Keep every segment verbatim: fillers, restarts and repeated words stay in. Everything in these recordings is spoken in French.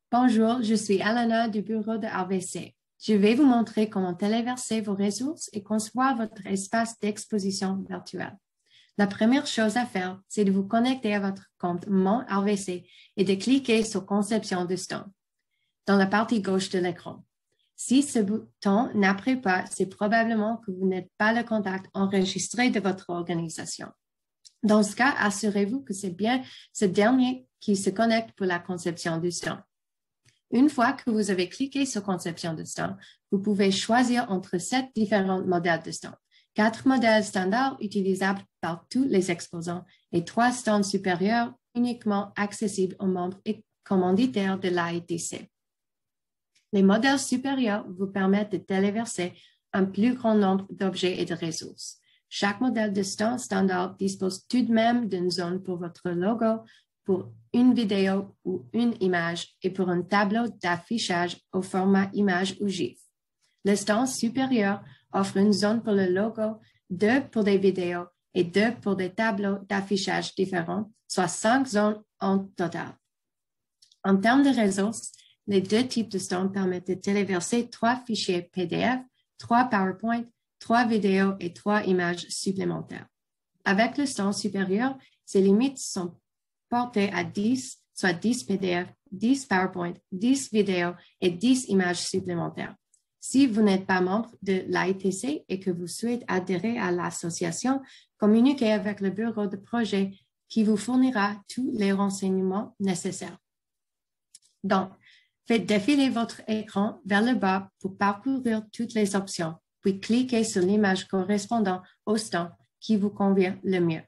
Bonjour, je suis Alana du bureau de R V C. Je vais vous montrer comment téléverser vos ressources et concevoir votre espace d'exposition virtuelle. La première chose à faire, c'est de vous connecter à votre compte Mon R V C et de cliquer sur Conception de stand dans la partie gauche de l'écran. Si ce bouton n'apparaît pas, c'est probablement que vous n'êtes pas le contact enregistré de votre organisation. Dans ce cas, assurez-vous que c'est bien ce dernier qui se connecte pour la conception du stand. Une fois que vous avez cliqué sur Conception de stand, vous pouvez choisir entre sept différents modèles de stand, quatre modèles standards utilisables par tous les exposants et trois stands supérieurs uniquement accessibles aux membres et commanditaires de l'A I T C. Les modèles supérieurs vous permettent de téléverser un plus grand nombre d'objets et de ressources. Chaque modèle de stand standard dispose tout de même d'une zone pour votre logo, pour une vidéo ou une image et pour un tableau d'affichage au format image ou GIF. Le stand supérieur offre une zone pour le logo, deux pour des vidéos et deux pour des tableaux d'affichage différents, soit cinq zones en total. En termes de ressources, les deux types de stands permettent de téléverser trois fichiers P D F, trois PowerPoint, trois vidéos et trois images supplémentaires. Avec le stand supérieur, ces limites sont portées à dix, soit dix P D F, dix PowerPoint, dix vidéos et dix images supplémentaires. Si vous n'êtes pas membre de l'A I T C et que vous souhaitez adhérer à l'association, communiquez avec le bureau de projet qui vous fournira tous les renseignements nécessaires. Donc, faites défiler votre écran vers le bas pour parcourir toutes les options, puis cliquez sur l'image correspondant au stand qui vous convient le mieux.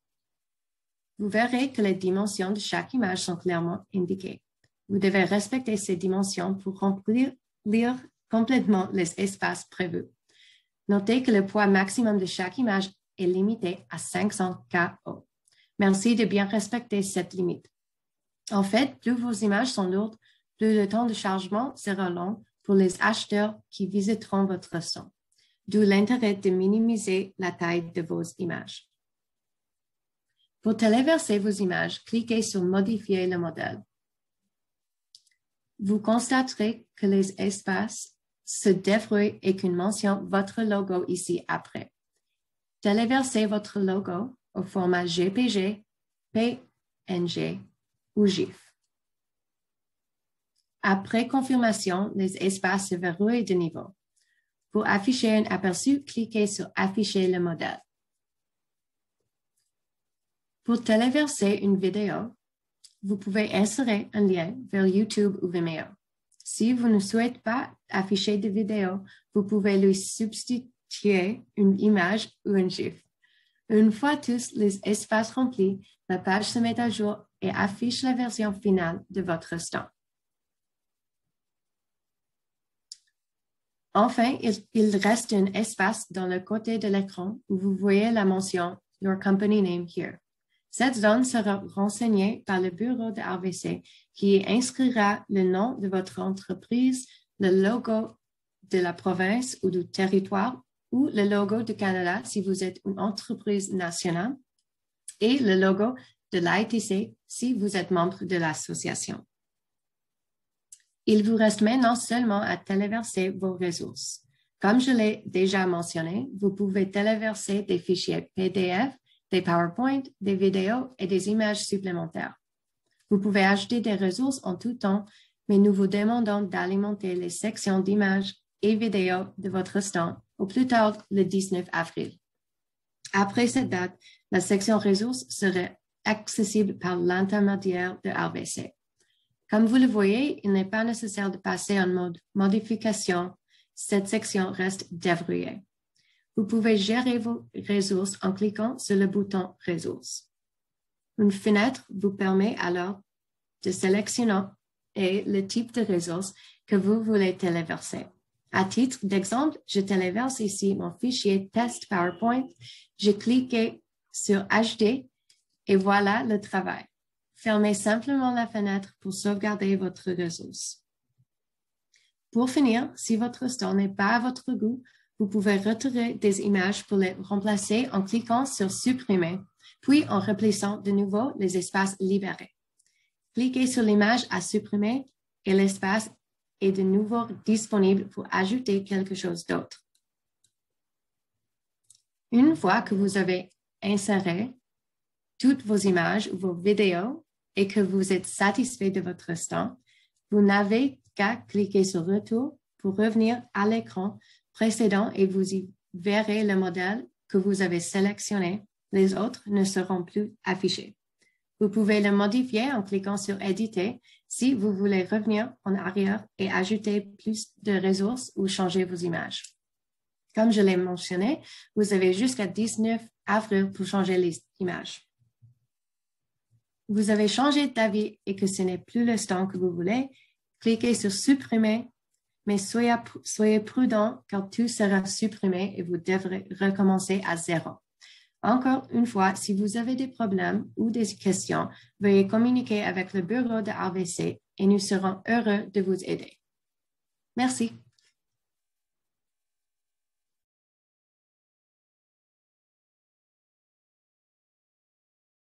Vous verrez que les dimensions de chaque image sont clairement indiquées. Vous devez respecter ces dimensions pour remplir complètement les espaces prévus. Notez que le poids maximum de chaque image est limité à cinq cents kilos. Merci de bien respecter cette limite. En fait, plus vos images sont lourdes, plus le temps de chargement sera long pour les acheteurs qui visiteront votre stand. D'où l'intérêt de minimiser la taille de vos images. Pour téléverser vos images, cliquez sur « Modifier le modèle ». Vous constaterez que les espaces se déverrouillent et qu'une mention « Votre logo » ici après. Téléversez votre logo au format J P G, P N G ou GIF. Après confirmation, les espaces se verrouillent de niveau. Pour afficher un aperçu, cliquez sur « Afficher le modèle ». Pour téléverser une vidéo, vous pouvez insérer un lien vers YouTube ou Vimeo. Si vous ne souhaitez pas afficher de vidéo, vous pouvez lui substituer une image ou un GIF. Une fois tous les espaces remplis, la page se met à jour et affiche la version finale de votre stand. Enfin, il, il reste un espace dans le côté de l'écran où vous voyez la mention « Your company name here ». Cette zone sera renseignée par le bureau de R V C qui inscrira le nom de votre entreprise, le logo de la province ou du territoire ou le logo du Canada si vous êtes une entreprise nationale et le logo de l'A I T C si vous êtes membre de l'association. Il vous reste maintenant seulement à téléverser vos ressources. Comme je l'ai déjà mentionné, vous pouvez téléverser des fichiers P D F, des PowerPoint, des vidéos et des images supplémentaires. Vous pouvez ajouter des ressources en tout temps, mais nous vous demandons d'alimenter les sections d'images et vidéos de votre stand au plus tard le dix-neuf avril. Après cette date, la section ressources serait accessible par l'intermédiaire de R V C. Comme vous le voyez, il n'est pas nécessaire de passer en mode modification. Cette section reste déverrouillée. Vous pouvez gérer vos ressources en cliquant sur le bouton « Ressources ». Une fenêtre vous permet alors de sélectionner le type de ressources que vous voulez téléverser. À titre d'exemple, je téléverse ici mon fichier test PowerPoint. J'ai cliqué sur « Ajouter » et voilà le travail. Fermez simplement la fenêtre pour sauvegarder votre ressource. Pour finir, si votre stand n'est pas à votre goût, vous pouvez retirer des images pour les remplacer en cliquant sur « Supprimer », puis en remplissant de nouveau les espaces libérés. Cliquez sur l'image à supprimer et l'espace est de nouveau disponible pour ajouter quelque chose d'autre. Une fois que vous avez inséré toutes vos images ou vos vidéos et que vous êtes satisfait de votre stand, vous n'avez qu'à cliquer sur Retour pour revenir à l'écran précédent et vous y verrez le modèle que vous avez sélectionné. Les autres ne seront plus affichés. Vous pouvez le modifier en cliquant sur Éditer si vous voulez revenir en arrière et ajouter plus de ressources ou changer vos images. Comme je l'ai mentionné, vous avez jusqu'à dix-neuf avril pour changer les images. Vous avez changé d'avis et que ce n'est plus le stand que vous voulez, cliquez sur Supprimer, mais soyez, soyez prudent car tout sera supprimé et vous devrez recommencer à zéro. Encore une fois, si vous avez des problèmes ou des questions, veuillez communiquer avec le bureau de A V C et nous serons heureux de vous aider. Merci.